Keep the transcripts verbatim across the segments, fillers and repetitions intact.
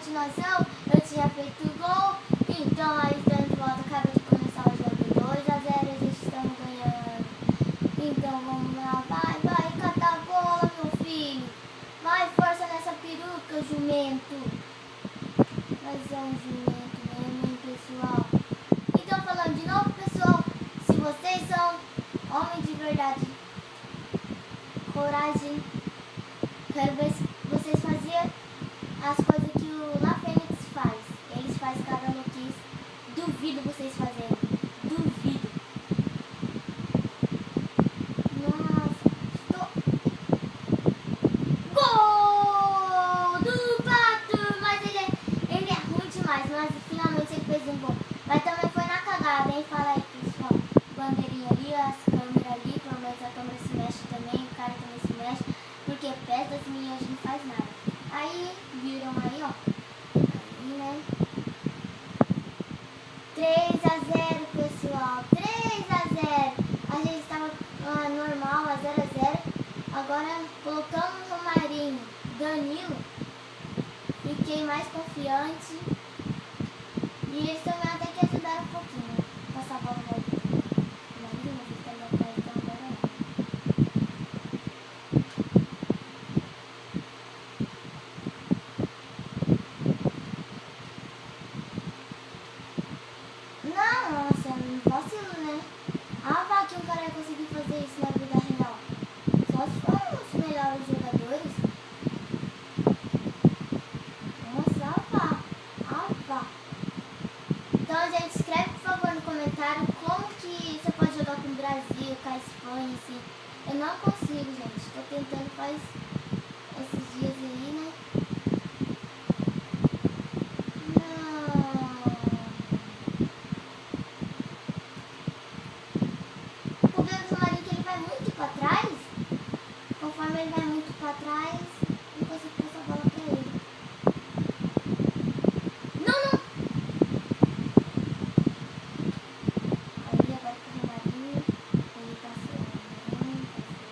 continuação, eu tinha feito gol, então aí estamos de volta, acaba de começar o jogo dois a zero, a gente estamos ganhando. Então vamos lá, vai, vai, catar a bola, meu filho. Vai, força nessa peruca, jumento. Mas é um jumento mesmo, hein, pessoal. Então falando de novo, pessoal, se vocês são homens de verdade, coragem, quero ver se vocês faziam as coisas que o La Fênix faz. Eles fazem cada notícia. Duvido vocês fazerem. Duvido. Nossa, estou... Gol do Pato! Mas ele é, ele é ruim demais. Mas finalmente ele fez um gol. Mas também foi na cagada, hein? Fala aí, pessoal. Bandeirinha ali, as câmeras ali. Pelo menos a câmera se mexe também. O cara também se mexe. Porque perto das minhas não faz nada. Aí, viram aí, ó. Aí, né? três a zero, pessoal. três a zero. A gente estava ah, normal, a zero a zero. Agora, colocamos o Romarinho, Danilo. Fiquei mais confiante. E eles também até que ajudaram um pouquinho, né? Passar a bola pra Romarinho, mas ele tá ali atrás, então agora não. Nossa, não vacilo, né? Ah, vá que um cara ia conseguir fazer isso na vida real. Só se for os melhores jogadores. Nossa, ah, vá. Ah, vá. Então, gente, escreve por favor no comentário como que você pode jogar com o Brasil, com a Espanha, assim. Eu não consigo, gente. Tô tentando faz esses dias aí, né? Conforme ele vai muito pra trás, não consigo passar a bola pra ele. Não, não! Aí agora com o Romarinho, ele tá sendo muito,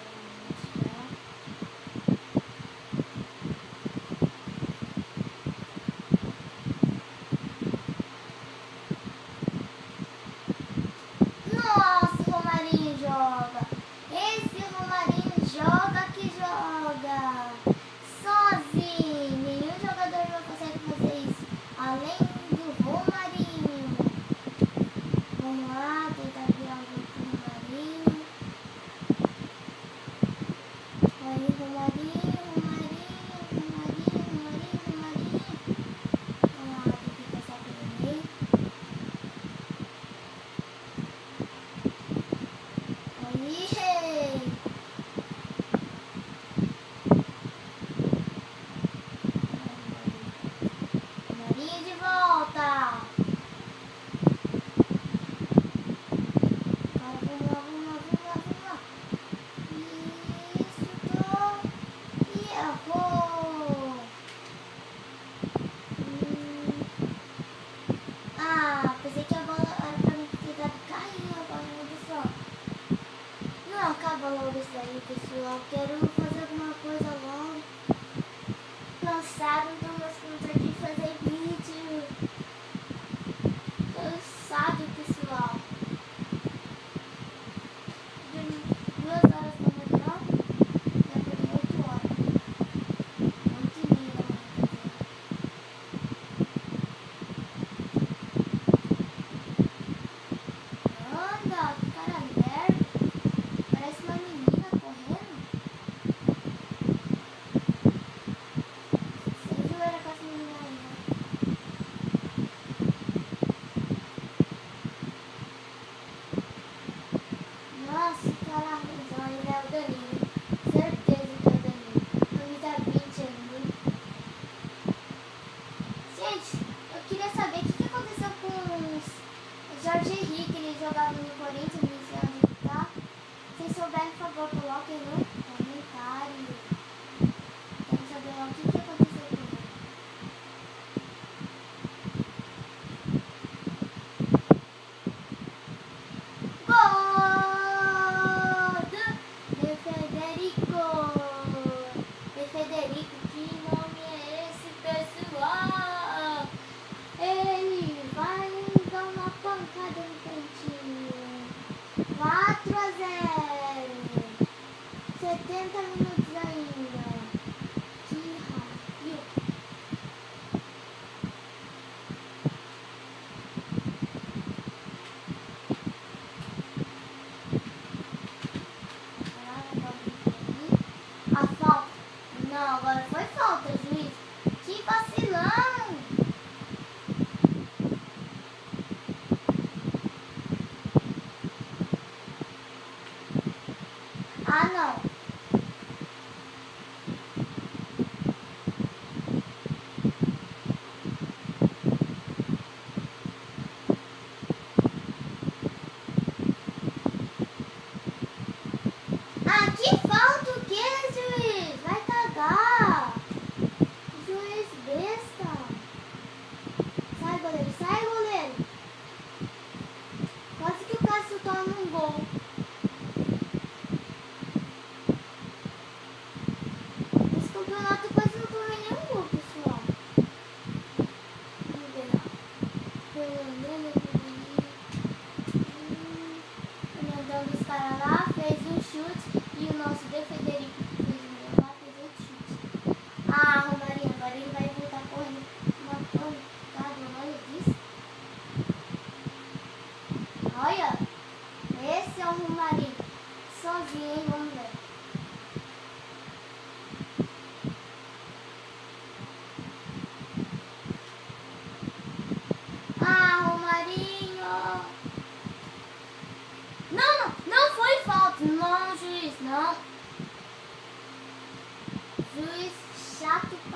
Nossa, o Romarinho joga! Esse Romarinho joga que joga sozinho. Nenhum jogador não consegue fazer isso além do Romarinho. Vamos lá, tentar virar o jogo com o Romarinho. Aí, Romarinho, Romarinho, Romarinho, Romarinho, Romarinho. Vamos lá, tem que passar pelo meio. Aí, de volta. Agora vamos lá, vamos lá, vamos lá, vamos lá. Isso, tô. E errou. Hum. Ah, pensei que a bola era pra mim ter dado carrinho agora, meu pessoal. Não, acaba logo isso aí, pessoal. Quero fazer alguma coisa logo. Cansado, então meus contas de fazer vídeo. Cansado, pessoal. Dormi duas horas da manhã e acordei oito horas. Oito e meia da manhã. Anda, que cara lerdo. Parece uma menina correndo. Sem zoeira com essa menina aí, né?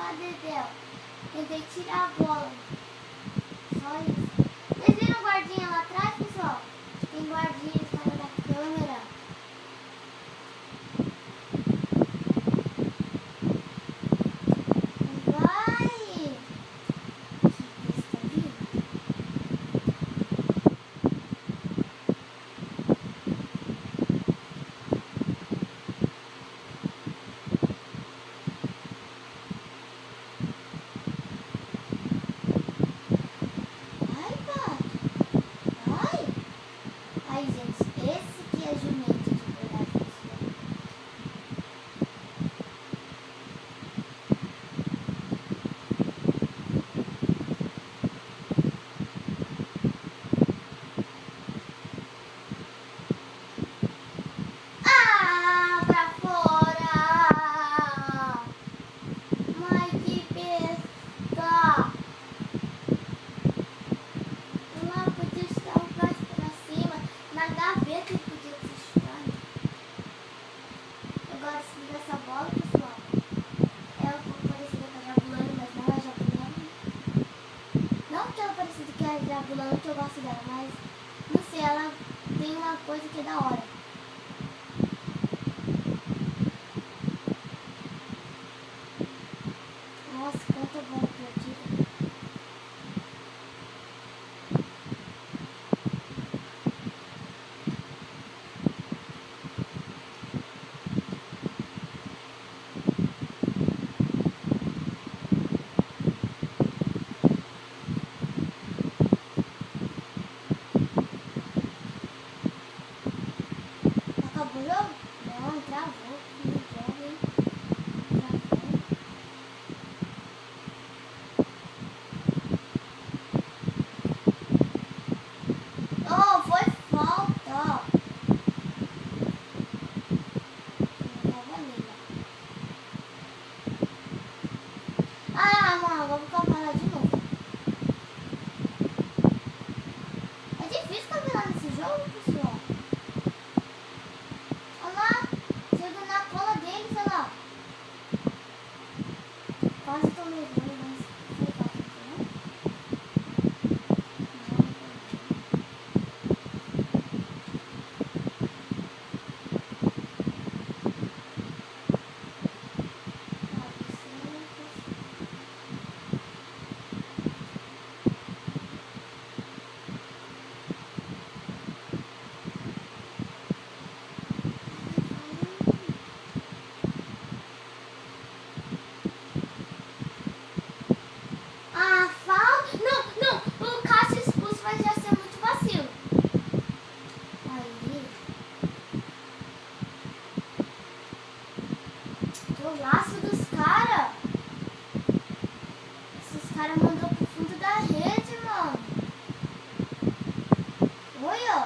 lá, Dedéu. Tentei tirar a bola. Só isso. Vocês viram o guardinha lá atrás, pessoal? Tem guardinha fora da câmera. Vai! Que besta, viu? Vai, pai. Vai. Ai, gente, esse que é jumento de verdade, pessoal. Ah, pra fora! Ai, que besta! Lá podia estar mais pra cima, na gaveta ele podia estar. Eu gosto dessa bola, pessoal. Ela é um pouco parecida com a Jabulani, mas não é Jabulani. Não que ela é parecida com a Jabulani, que eu gosto dela, mas não sei, ela tem uma coisa que é da hora. Nossa, quanta bola perdida. Acabou o jogo? Não, travou. Que jogo, hein? Travou. Oh, foi falta. Não tava linda. Ah, mano, vamos campeonar de novo. É difícil campeonar nesse jogo, pessoal. Olha lá, chego na cola deles, olha lá. Quase tomei gol, mas foi fácil, né? Ah, falta. Não, não, o Cássio expulso vai já ser muito vacilo. Aí. O laço dos caras. Esses caras mandou pro fundo da rede, mano. Oi, ó.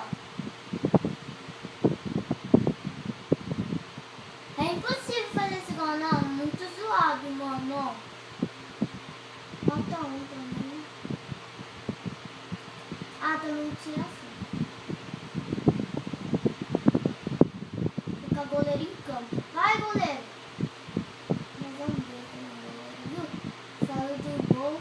É impossível fazer esse gol, não. Muito zoado, mano. Falta um também. Ah, também tira assim. Fica o goleiro em campo. Vai, goleiro. Mas vamos ver também, goleiro, viu? Saiu do gol.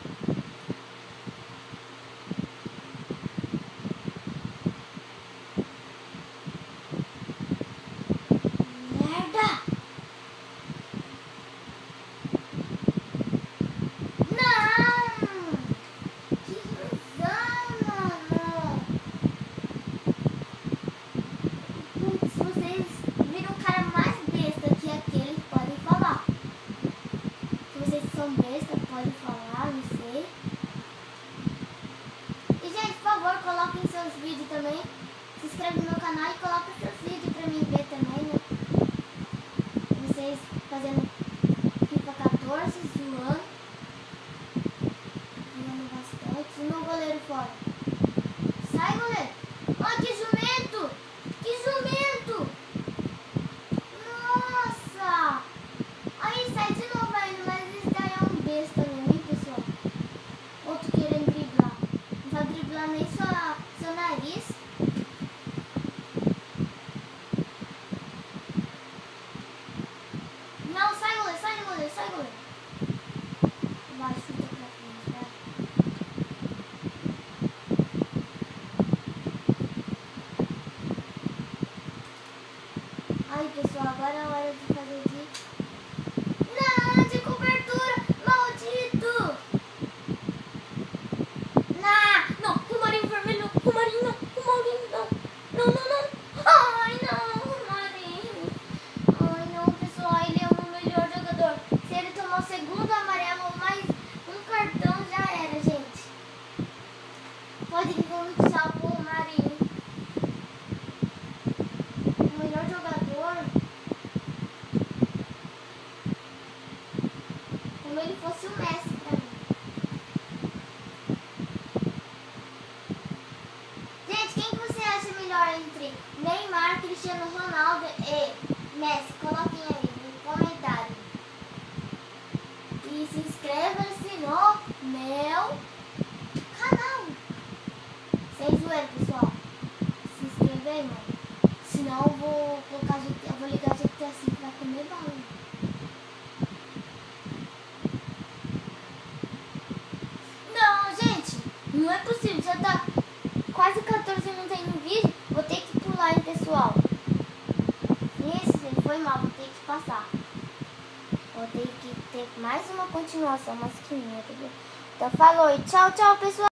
Merda! Não! Que razão, mano! Putz, vocês viram o cara mais besta que aquele, podem falar. Se vocês são bestas, podem falar, não sei. E, gente, por favor, coloquem seus vídeos também. Se inscreve no meu canal e coloquem seus vídeos pra mim ver também, né? Vocês fazendo FIFA quatorze, zoando. Zoando bastante. E meu goleiro fora. Sai, goleiro. Ó, que jumento! Que jumento! Nossa! Aí sai de novo ainda, mas esse daí é um besta mesmo, hein, pessoal? Outro querendo driblar. Não vai driblar nem sua, seu nariz. Não, sai. Cristiano Ronaldo e Messi? Coloquem aí no comentário. E se inscreva-se no meu canal. Sem zoeira, pessoal. Se inscreva aí, mano. Senão eu vou colocar G T A, eu vou ligar G T A cinco pra comer bala. Não, gente, não é possível. Já tá quase quatorze minutos aí no vídeo. Vou ter que pular, hein, pessoal. Isso, gente, foi mal, vou ter que passar. Vou ter que ter mais uma continuação, mas que merda. Então falou e tchau, tchau, pessoal.